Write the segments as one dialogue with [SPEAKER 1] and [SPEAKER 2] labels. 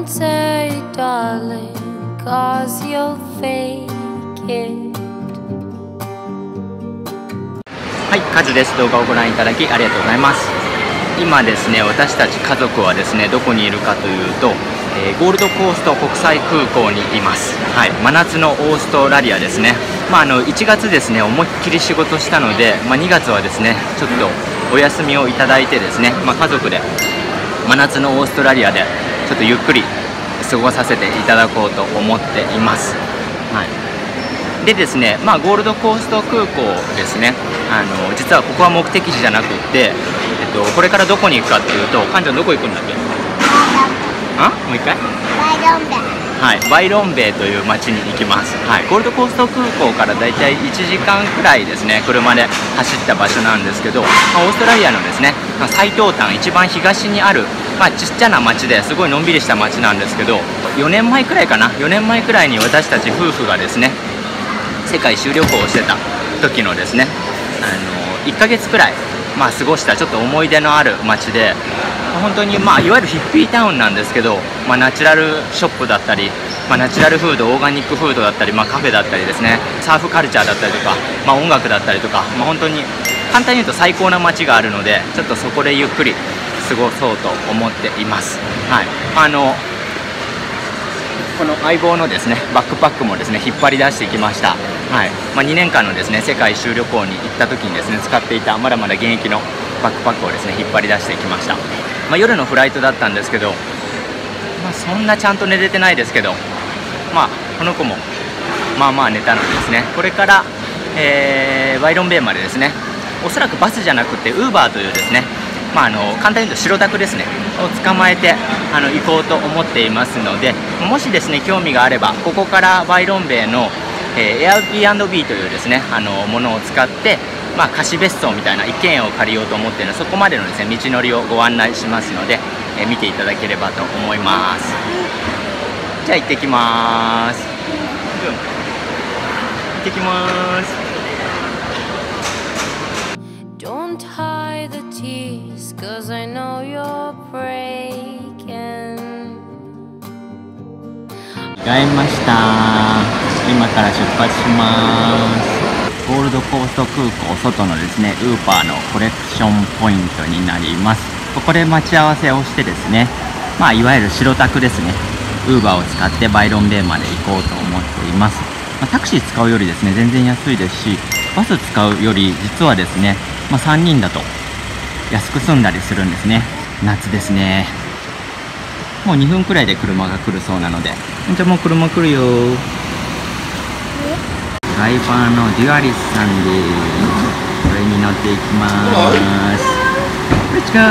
[SPEAKER 1] say darling, cause you'll fake it.
[SPEAKER 2] はい、カズです。動画をご覧いただきありがとうございます。今ですね、私たち家族はですね、どこにいるかというと、ゴールドコースト国際空港にいます。はい、真夏のオーストラリアですね。1月ですね、思いっきり仕事したので、2月はですね、ちょっとお休みをいただいてですね、家族で真夏のオーストラリアでちょっとゆっくり過ごさせていただこうと思っています。はい、でですね、ゴールドコースト空港ですね、実はここは目的地じゃなくって、これからどこに行くかっていうと、かんちゃんどこ行くんだっけ？もう一回？
[SPEAKER 3] バイロンベイ。
[SPEAKER 2] はい、バイロンベイという町に行きます。はい、ゴールドコースト空港からだいたい1時間くらいですね、車で走った場所なんですけど、オーストラリアのですね、最東端一番東にある、ちっちゃな町ですごいのんびりした町なんですけど、4年前くらいかな、4年前くらいに私たち夫婦がですね、世界一周旅行をしてた時のですね、1ヶ月くらい、過ごしたちょっと思い出のある町で、本当にいわゆるヒッピータウンなんですけど、ナチュラルショップだったり、ナチュラルフード、オーガニックフードだったり、カフェだったりですね、サーフカルチャーだったりとか、音楽だったりとか、本当に簡単に言うと最高な街があるので、ちょっとそこでゆっくり過ごそうと思っています。はい、この相棒のですねバックパックもですね引っ張り出してきました。はい、2年間のですね世界一周旅行に行った時にですね使っていたまだまだ現役のバックパックをですね引っ張り出してきました。夜のフライトだったんですけど、そんなちゃんと寝れてないですけど、この子も寝たのでですね、これから、バイロンベイまでですね、おそらくバスじゃなくてウーバーというですね、簡単に言うと白タクですねを捕まえて行こうと思っていますので、もしですね興味があれば、ここからバイロンベイの、Airbnb というですねものを使って、貸し別荘みたいな一軒家を借りようと思っているので、そこまでのですね道のりをご案内しますので、見ていただければと思います。じゃあ行ってきます。行ってきます。
[SPEAKER 1] Don't hide the tears, cause I know you're breaking.
[SPEAKER 2] 着替えました。今から出発します。ゴールドコースト空港外のですねウーバーのコレクションポイントになります。ここで待ち合わせをしてですね、いわゆる白タクですね、ウーバーを使ってバイロンベイまで行こうと思っています。タクシー使うよりですね全然安いですし、バス使うより実はですね、3人だと安く済んだりするんですね。夏ですね。もう2分くらいで車が来るそうなので、じゃあもう車来るよ。ドライバーのデュアリスさんです。これに乗っていきます。Let's go!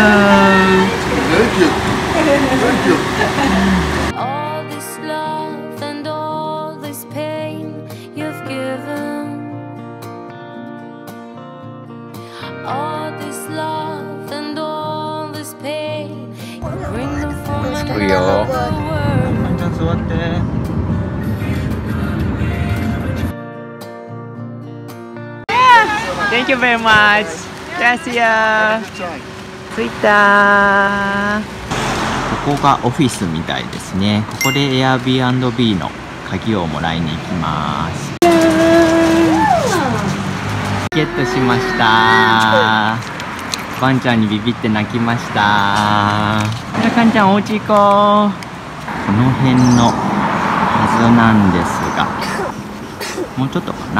[SPEAKER 1] All this love and all this pain you've given. All this love and all this pain. Bring them from another world.
[SPEAKER 2] ちゃん座って。Thank you very much. Gracias. 着いた。ここがオフィスみたいですね。ここで Airbnb の鍵をもらいに行きます。ゲットしました。ワンちゃんにビビって泣きました。じゃあカンちゃんお家行こう。この辺のはずなんですが、もうちょっとかな。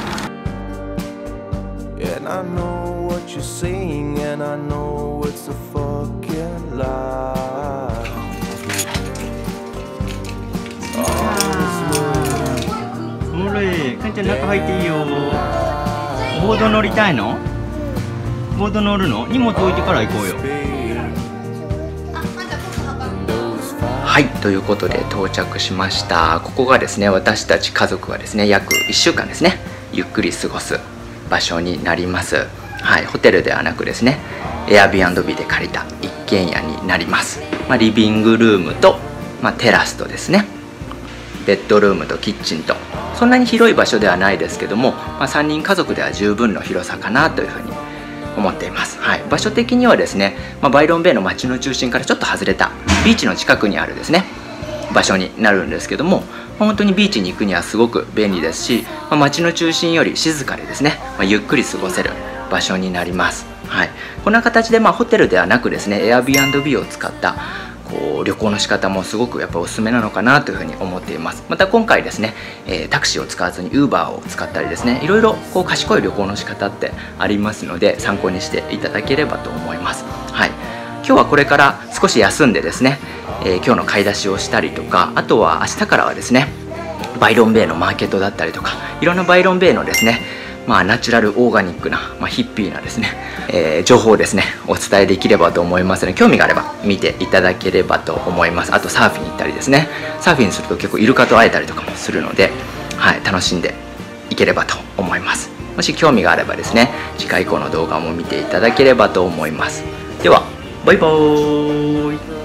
[SPEAKER 4] And I know what you're saying, and I know it's a fucking lie.
[SPEAKER 2] ほれ、かんちゃん中入っていいよ。ボード乗りたいの？ボード乗るの？荷物置いてから行こうよ。はい、ということで到着しました。ここがですね、私たち家族がですね、約1週間ですね、ゆっくり過ごす場所になります。はい、ホテルではなくですね Airbnb で借りた一軒家になります。リビングルームと、テラスとですねベッドルームとキッチンと、そんなに広い場所ではないですけども、3人家族では十分の広さかなというふうに思っています。はい、場所的にはですね、バイロンベイの街の中心からちょっと外れたビーチの近くにあるですね場所になるんですけども、本当にビーチに行くにはすごく便利ですし、街の中心より静かでですね、ゆっくり過ごせる場所になります。はい、こんな形でホテルではなくですね Airbnb を使った旅行の仕方もすごくやっぱおすすめなのかなというふうに思っています。また今回ですね、タクシーを使わずに Uber を使ったりですね、いろいろ賢い旅行の仕方ってありますので、参考にしていただければと思います。はい、今日はこれから少し休んでですね、今日の買い出しをしたりとか、あとは明日からはですねバイロンベイのマーケットだったりとか、いろんなバイロンベイのですねナチュラルオーガニックな、ヒッピーなですね、情報をですねお伝えできればと思いますので、興味があれば見ていただければと思います。あとサーフィンに行ったりですね、サーフィンすると結構イルカと会えたりとかもするので、はい、楽しんでいければと思います。もし興味があればですね、次回以降の動画も見ていただければと思います。ではバイバーイ。